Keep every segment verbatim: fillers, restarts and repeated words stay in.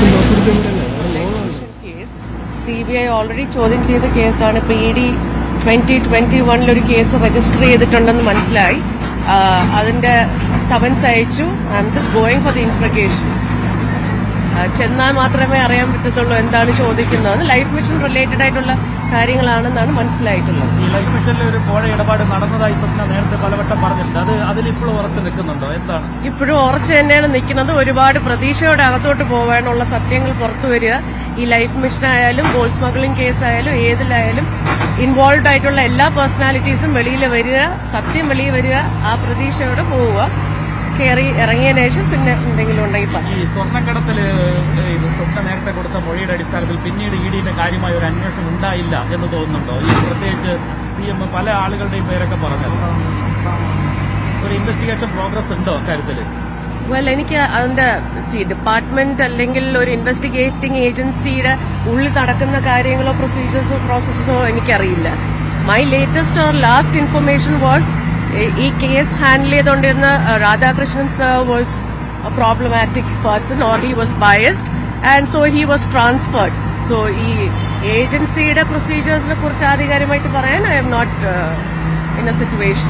C B I already ചോദ്യം ചെയ്ത കേസാണ്. ഇപ്പോൾ ഇ ഡി ട്വന്റി ട്വന്റി വണ്ണിൽ ഒരു കേസ് രജിസ്റ്റർ ചെയ്തിട്ടുണ്ടെന്ന് മനസ്സിലായി. അതിന്റെ സമൻസ് അയച്ചു. I'm just going for the interrogation. ചെന്നാൽ മാത്രമേ അറിയാൻ പറ്റത്തുള്ളൂ എന്താണ് ചോദിക്കുന്നത്. ലൈഫ് മിഷൻ റിലേറ്റഡ് ആയിട്ടുള്ള കാര്യങ്ങളാണെന്നാണ് മനസ്സിലായിട്ടുള്ളത്. ഈ ലൈഫ് മിഷനിലെ ഒരു കോഴ ഇടപാട് നടന്നതായി സ്വപ്ന നേരത്തെ പലവട്ടം പറഞ്ഞിട്ടുണ്ട്. അത് അതിൽ ഇപ്പോഴും ഉറച്ചു നിൽക്കുന്നുണ്ടോ? എന്താണ്? ഇപ്പോഴും ഉറച്ചു തന്നെയാണ് നിൽക്കുന്നത്. ഒരുപാട് പ്രതീക്ഷയോടെ അകത്തോട്ട് പോകാനുള്ള സത്യങ്ങൾ പുറത്തു വരിക. ഈ ലൈഫ് മിഷൻ ആയാലും ഗോൾഡ് സ്മഗ്ലിംഗ് കേസ് ആയാലും ഏതിലായാലും ഇൻവോൾവ് ആയിട്ടുള്ള എല്ലാ പേഴ്സണാലിറ്റീസും വെളിയിൽ വരിക, സത്യം വെളിയിൽ വരിക, ആ പ്രതീക്ഷയോടെ പോവുക. കയറി ഇറങ്ങിയതിനു ശേഷം പിന്നെ എന്തെങ്കിലും ഉണ്ടെങ്കിൽ ഈ സ്വർണ്ണക്കടത്തില് സ്വപ്ന നേരത്തെ കൊടുത്ത മൊഴിയുടെ അടിസ്ഥാനത്തിൽ പിന്നീട് ഇ ഡിന്റെ കാര്യമായ ഒരു അന്വേഷണം ഉണ്ടായില്ല എന്ന് തോന്നുന്നുണ്ടോ? ഈ പ്രത്യേകിച്ച് സി എം പല ആളുകളുടെയും പേരൊക്കെ പറഞ്ഞത് ഒരു ഇൻവെസ്റ്റിഗേഷൻ പ്രോഗ്രസ് ഉണ്ടോ അക്കാര്യത്തില്? വെൽ, എനിക്ക് അതിന്റെ സി ഡിപ്പാർട്ട്മെന്റ് അല്ലെങ്കിൽ ഒരു ഇൻവെസ്റ്റിഗേറ്റിംഗ് ഏജൻസിയുടെ ഉള്ളിൽ നടക്കുന്ന കാര്യങ്ങളോ പ്രൊസീജിയേഴ്സോ പ്രോസസ്സോ എനിക്കറിയില്ല. My latest or last information was ഈ കേസ് ഹാൻഡിൽ ചെയ്തുകൊണ്ടിരുന്ന Radhakrishnan sir was a problematic person or he was biased and so he was transferred. So ഈ ഏജൻസിയുടെ പ്രൊസീജിയേഴ്സിനെ കുറിച്ച് ആധികാരികമായിട്ട് പറയാൻ I'm not in a situation.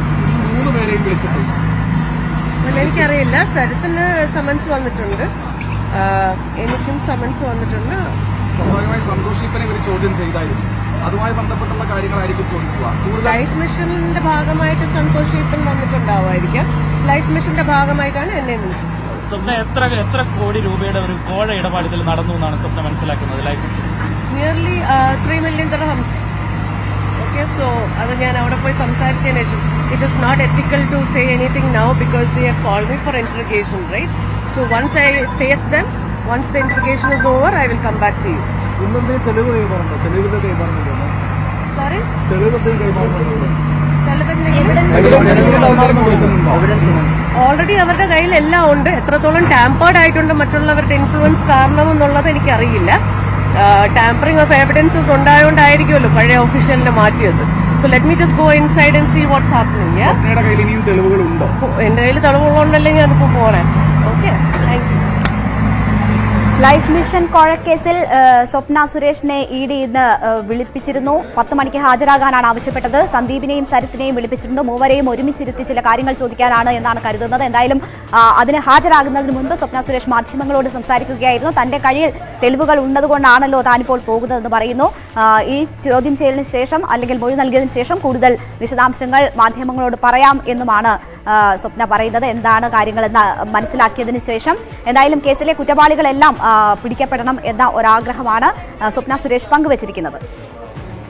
എനിക്കറിയില്ല. സരത്തിന് സമൻസ് വന്നിട്ടുണ്ട്, എനിക്കും സമൻസ് വന്നിട്ടുണ്ട്. ചോദ്യം ചെയ്തായിരുന്നു അതുമായി ബന്ധപ്പെട്ടുള്ള കാര്യങ്ങളായിരിക്കും ചോദിക്കുക. ലൈഫ് മിഷന്റെ ഭാഗമായിട്ട് സന്തോഷ് ഈപ്പൻ വന്നിട്ടുണ്ടാവുമായിരിക്കാം. ലൈഫ് മിഷന്റെ ഭാഗമായിട്ടാണ് എന്നെ വിളിച്ചത്. സ്വപ്ന എത്ര എത്ര കോടി രൂപയുടെ ഒരു കോഴ ഇടപാട് ഇതിൽ നടന്നു എന്നാണ് സ്വപ്ന മനസ്സിലാക്കുന്നത്? Life nearly three million dirhams. Okay, so അത് ഞാൻ അവിടെ പോയി സംസാരിച്ചതിന് ശേഷം it is not ethical to say anything now because they have called me for interrogation, right? So once I face them, once the interrogation is over, I will come back to you. Sorry? Already അവരുടെ കയ്യിൽ എല്ലാം ഉണ്ട്. എത്രത്തോളം tampered ആയിട്ടുണ്ട് മറ്റുള്ളവരുടെ influence കാരണമെന്നുള്ളത് എനിക്കറിയില്ല. Tampering of evidences ഉണ്ടായോണ്ടായിരിക്കുമല്ലോ പഴയ ഒഫീഷ്യലിനെ മാറ്റിയത്. So let me just go inside and see what's happening. എന്റെ കയ്യിൽ തെളിവുകളുണ്ടല്ലേ ഞാനിപ്പോ പോണേ. Okay, thank you. Life mission കോഴക്കേസിൽ സ്വപ്ന സുരേഷിനെ ഇ ഡി ഇന്ന് വിളിപ്പിച്ചിരുന്നു. പത്ത് മണിക്ക് ഹാജരാകാനാണ് ആവശ്യപ്പെട്ടത്. സന്ദീപിനെയും സരിത്തിനെയും വിളിപ്പിച്ചിട്ടുണ്ട്. മൂവരെയും ഒരുമിച്ചിരുത്തി ചില കാര്യങ്ങൾ ചോദിക്കാനാണ് എന്നാണ് കരുതുന്നത്. എന്തായാലും അതിന് ഹാജരാകുന്നതിന് മുൻപ് സ്വപ്ന സുരേഷ് മാധ്യമങ്ങളോട് സംസാരിക്കുകയായിരുന്നു. തന്റെ കയ്യിൽ തെളിവുകൾ ഉള്ളതുകൊണ്ടാണല്ലോ താനിപ്പോൾ പോകുന്നതെന്ന് പറയുന്നു. ഈ ചോദ്യം ചെയ്യലിന് ശേഷം അല്ലെങ്കിൽ മൊഴി നൽകിയതിനു ശേഷം കൂടുതൽ വിശദാംശങ്ങൾ മാധ്യമങ്ങളോട് പറയാം എന്നുമാണ് സ്വപ്ന പറയുന്നത്. എന്താണ് കാര്യങ്ങളെന്ന് മനസ്സിലാക്കിയതിനു ശേഷം എന്തായാലും കേസിലെ കുറ്റവാളികളെല്ലാം പിടിക്കപ്പെടണം എന്ന ഒരാഗ്രഹമാണ് സ്വപ്ന സുരേഷ് പങ്കുവച്ചിരിക്കുന്നത്.